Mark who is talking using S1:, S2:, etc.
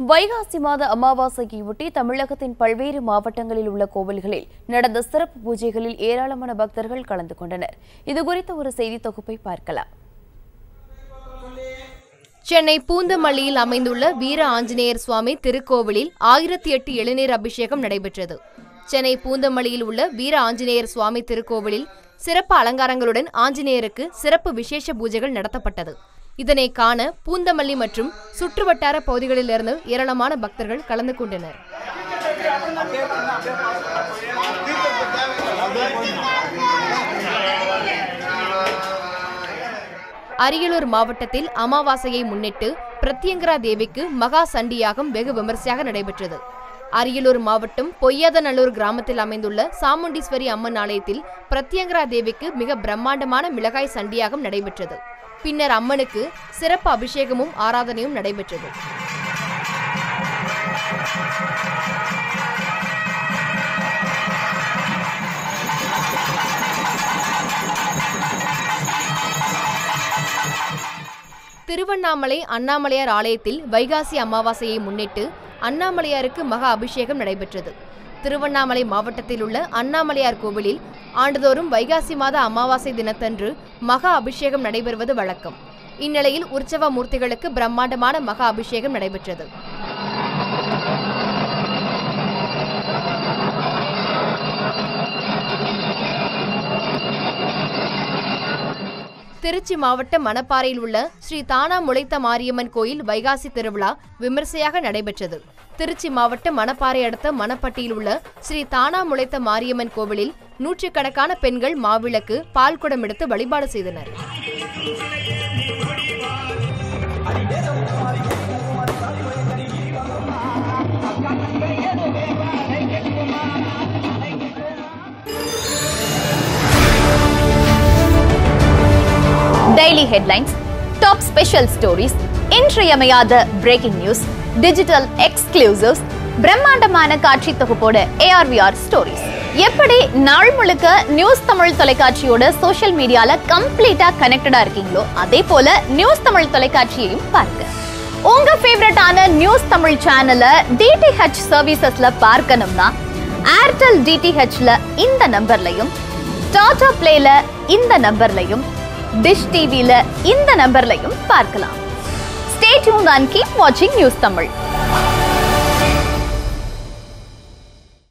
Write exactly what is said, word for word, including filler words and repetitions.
S1: வைகாசி மாத அமாவாசையொட்டி தமிழகத்தின் பல்வேறு மாவட்டங்களில் உள்ள கோவில்களில் நடந்த சிறப்பு பூஜைகளில் ஏராளமான பக்தர்கள் கலந்து கொண்டனர். இதுகுறித்த ஒரு செய்தி தொகுப்பை பார்க்கலாம்.
S2: சென்னை பூந்தமல்லியில் அமைந்துள்ள வீர ஆஞ்சநேயர் சுவாமி திருக்கோவிலில் ஆயிரத்தி எட்டு இளநீர் அபிஷேகம் நடைபெற்றது. சென்னை பூந்தமல்லியில் உள்ள வீர ஆஞ்சநேயர் சுவாமி திருக்கோவிலில் சிறப்பு அலங்காரங்களுடன் ஆஞ்சநேயருக்கு சிறப்பு விசேஷ பூஜைகள் நடத்தப்பட்டது. இதனை காண பூந்தமல்லி மற்றும் சுற்றுவட்டார பகுதிகளிலிருந்து ஏராளமான பக்தர்கள் கலந்து கொண்டனர். அரியலூர் மாவட்டத்தில் அமாவாசையை முன்னிட்டு பிரத்யங்கரா தேவிக்கு மகா சண்டியாகம் வெகு விமர்சையாக நடைபெற்றது. அரியலூர் மாவட்டம் பொய்யாதநல்லூர் கிராமத்தில் அமைந்துள்ள சாமுண்டீஸ்வரி அம்மன் ஆலயத்தில் பிரத்யங்கரா தேவிக்கு மிக பிரம்மாண்டமான மிளகாய் சண்டியாகம் நடைபெற்றது. பின்னர் அம்மனுக்கு சிறப்பு அபிஷேகமும் ஆராதனையும் நடைபெற்றது. திருவண்ணாமலை அண்ணாமலையார் ஆலயத்தில் வைகாசி அமாவாசையை முன்னிட்டு அண்ணாமலையாருக்கு மகா அபிஷேகம் நடைபெற்றது. திருவண்ணாமலை மாவட்டத்தில் உள்ள அண்ணாமலையார் கோவிலில் ஆண்டுதோறும் வைகாசி மாத அமாவாசை தினத்தன்று மகா அபிஷேகம் நடைபெறுவது வழக்கம். இந்நிலையில் உற்சவ மூர்த்திகளுக்கு பிரம்மாண்டமான மகா அபிஷேகம் நடைபெற்றது. திருச்சி மாவட்டம் மணப்பாறையில் உள்ள ஸ்ரீ தானா முளைத்த மாரியம்மன் கோயில் வைகாசி திருவிழா விமர்சையாக நடைபெற்றது. திருச்சி மாவட்டம் மணப்பாறை அடுத்த மணப்பட்டியில் உள்ள ஸ்ரீ தானா முளைத்த மாரியம்மன் கோவிலில் நூற்றுக்கணக்கான பெண்கள் மாவிளக்கு பால் குடம் எடுத்து வழிபாடு செய்தனர்.
S1: Daily headlines, top special stories, இன்றியமையாத பிரேக்கிங் நியூஸ், டிஜிட்டல் எக்ஸ்க்ளூசிவ்ஸ், பிரம்மாண்டமான காட்சி தொகுப்போட ஏஆர்விஆர் ஸ்டோரிஸ். எப்படி நாள் முழுக்க நியூஸ் தமிழ் தொலைக்காட்சியோட சோஷியல் மீடியால கம்ப்ளீட்டா கனெக்டடா இருக்கீங்களோ அதே போல நியூஸ் தமிழ் தொலைக்காட்சியையும் பாருங்க. உங்க ஃபேவரட்டான நியூஸ் தமிழ் சேனலை டிடிஹெச் சர்வீசஸ்ல பார்க்கணும்னா ஏர்டெல் டிடிஹெச்ல இந்த நம்பர்லையும், டாடா பிளேல இந்த நம்பர்லையும், டிஷ் டிவில இந்த நம்பர்லையும் பார்க்கலாம். Stay tuned and keep watching News Tamil.